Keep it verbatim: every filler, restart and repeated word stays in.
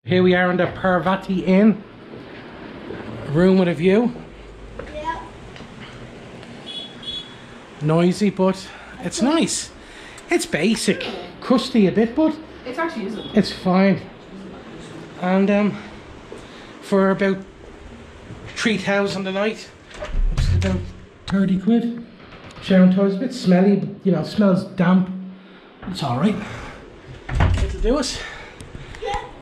Here we are in the Parvati Inn. Room with a view. Yeah. Noisy, but it's nice. It's basic. Crusty a bit, but It's actually isn't. it's fine. And um, for about three thousand a night, which is about thirty quid. Shower toilet's a bit smelly, but you know, smells damp. It's alright. It'll do us.